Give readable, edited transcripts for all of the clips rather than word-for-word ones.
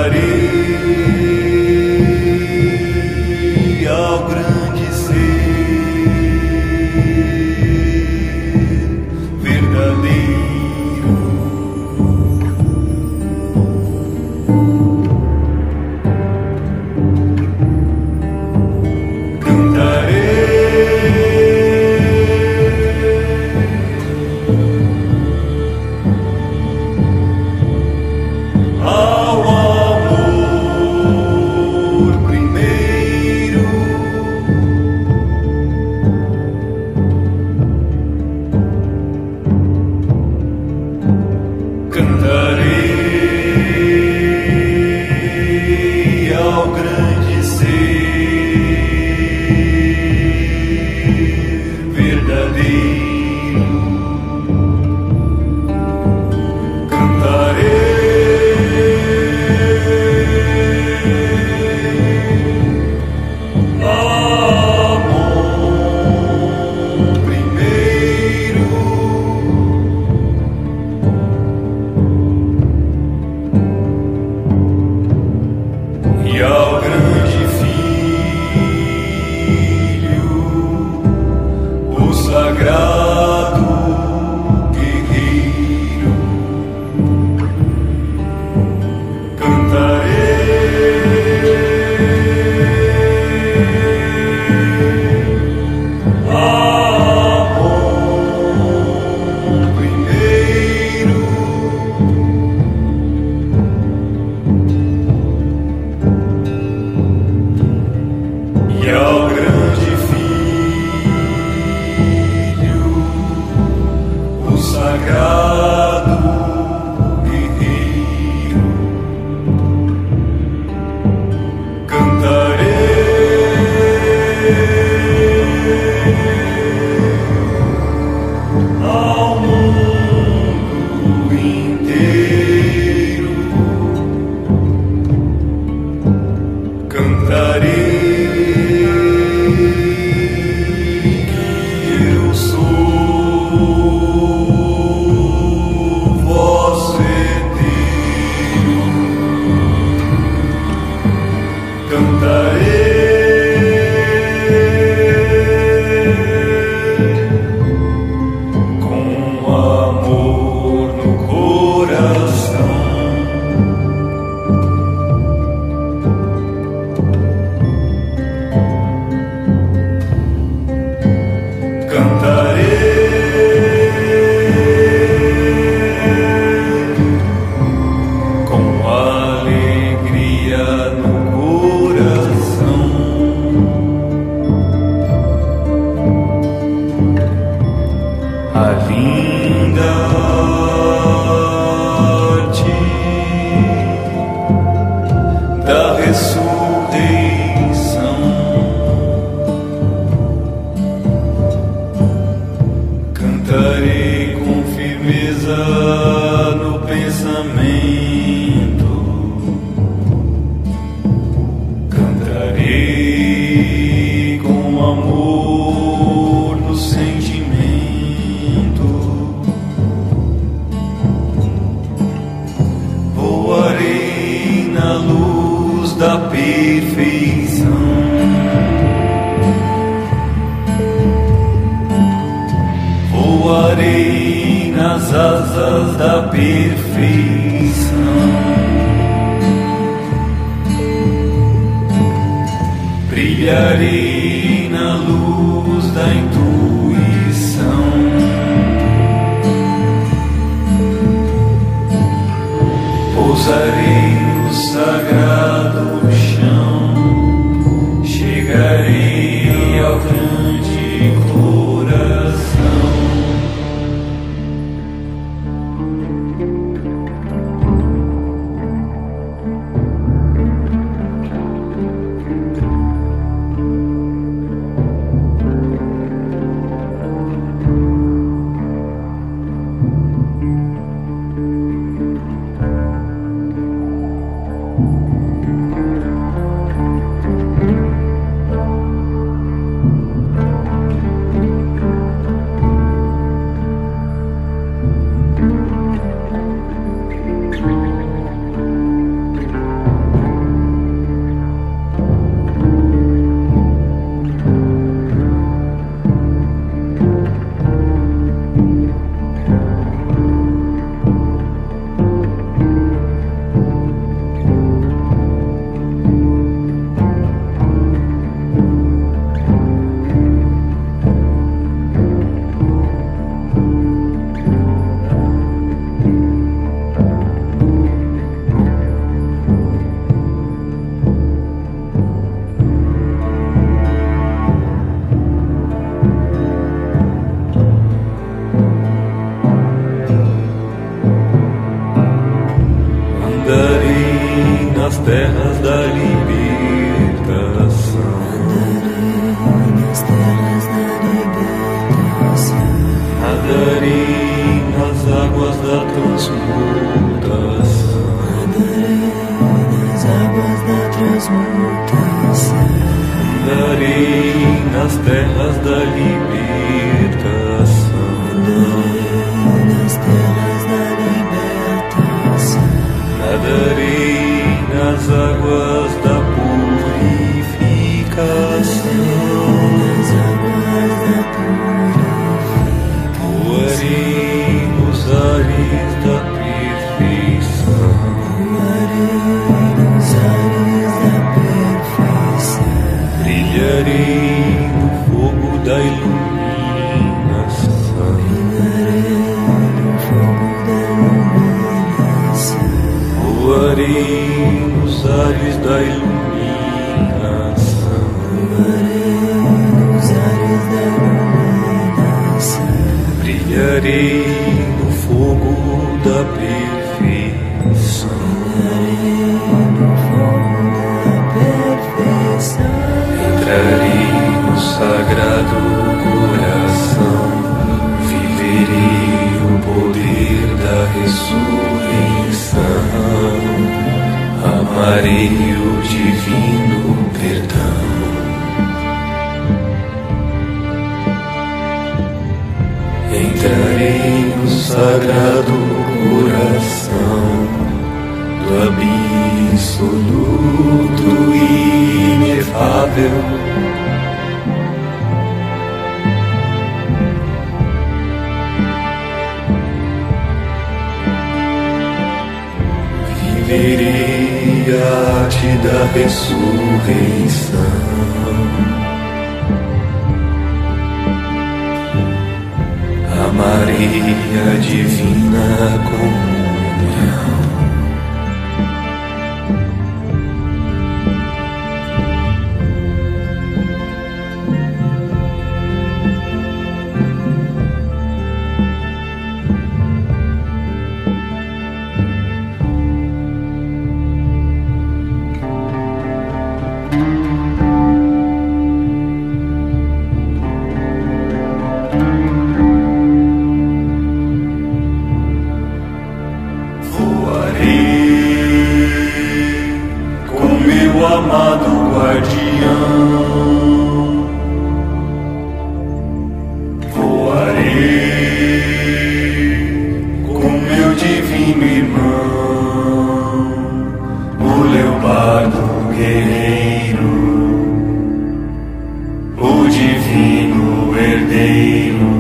Cantarei ao grande ser verdadeiro. Cantarei ao grande ser verdadeiro. Cantarei amor primeiro. E ao grande Filho, o sagrado guerreiro, cantarei amor primeiro. E ao grande Filho, o sagrado guerreiro, cantarei ao mundo inteiro. Cantarei que eu sou vosso herdeiro. Cantarei com amor no coração. Cantarei com alegria no coração. A linda arte da ressurreição. Cantarei com firmeza no pensamento. Cantarei com amor no sentimento. Voarei na luz da perfeição. Voarei nas asas da perfeição. Brilharei na luz da intuição. Pousarei no sagrado chão. Chegarei ao grande coração. terras da libertação. Nadarei nas águas da transmutação. Andarei nas terras da libertação. Nadarei nas águas da purificação. Voarei nos ares da perfeição. Brilharei no fogo da iluminação. Voarei nos ares da iluminação. Brilharei no fogo da perfeição. Entrarei no sagrado coração, viverei o poder da ressurreição, amarei o divino perdão. Entrarei no sagrado coração do absoluto e inefável. Viverei a arte da ressurreição. Amarei a divina comunhão. Amado guardião, voarei com meu divino irmão, o leopardo guerreiro, o divino herdeiro,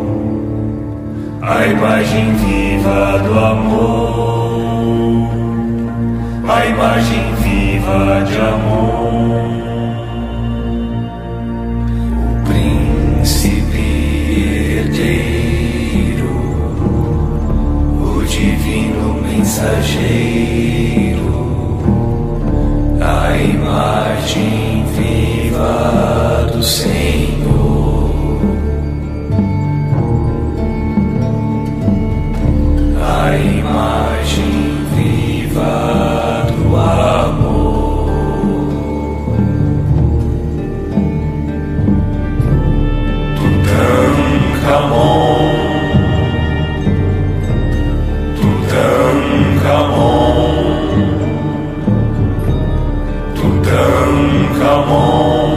a imagem viva do amor, a imagem viva de amor, o príncipe herdeiro, o divino mensageiro, a imagem viva do Senhor, a imagem viva do amor. Tutankhamon, Tutankhamon, Tutankhamon,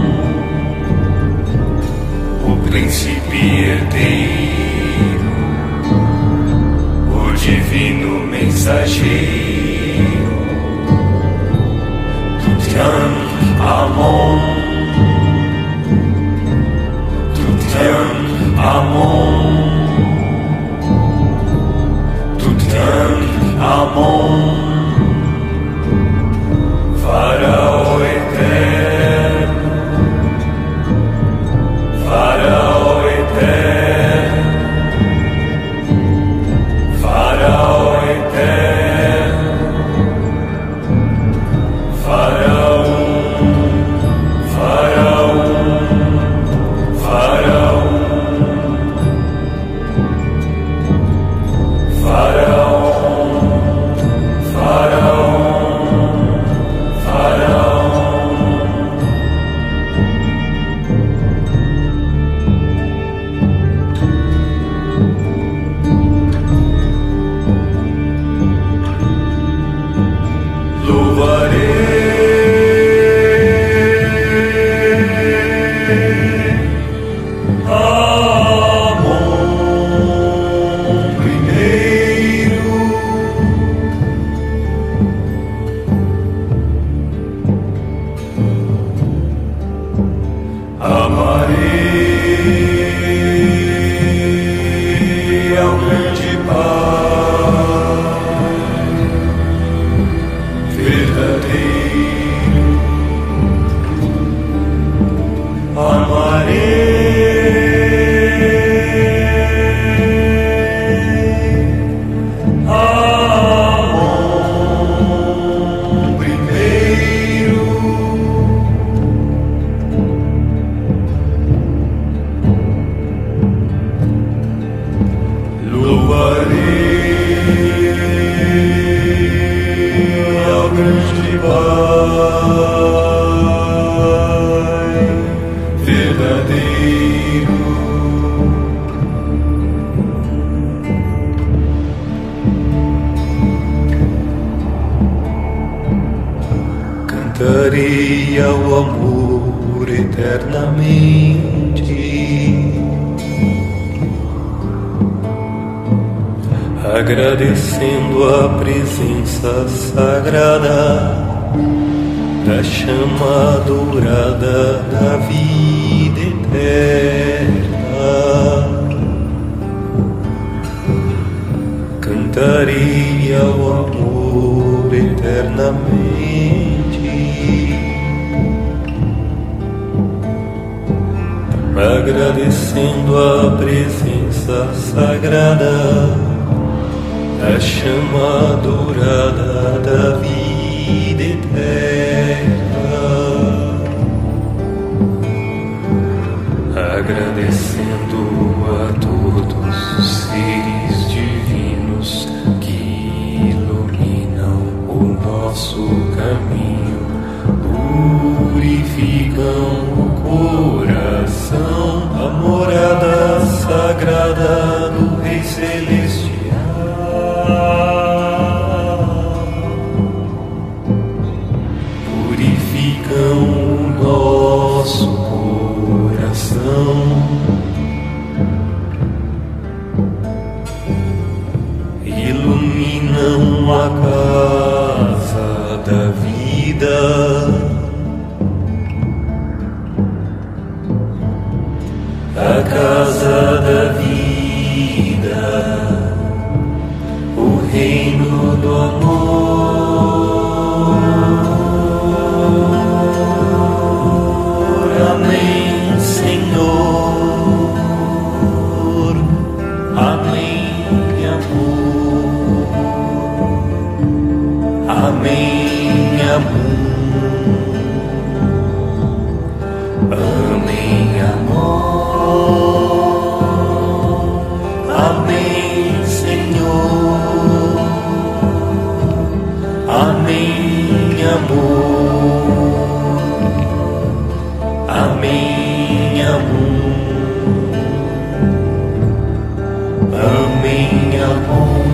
o príncipe herdeiro, o divino mensageiro, Tutankhamon, Tutankhamon, Tutankhamon, Faraó eterno, Faraó eterno, Faraó eterno, Faraó, Cantarei ao amor eternamente, agradecendo a presença sagrada da chama dourada da vida eterna. Cantarei ao amor eternamente, agradecendo a presença sagrada da chama dourada da vida eterna, agradecendo a todos os seres divinos que iluminam o nosso caminho, purificam o coração, a morada sagrada do Rei Celestial. Purificam o nosso coração, iluminam a casa da vida, a casa da vida, o reino do amor. Amém, Senhor. Amém, amor. Amém, amor. Amém, amor. Amém, Senhor. Amém, amor. Amém, amor. Amém, amor.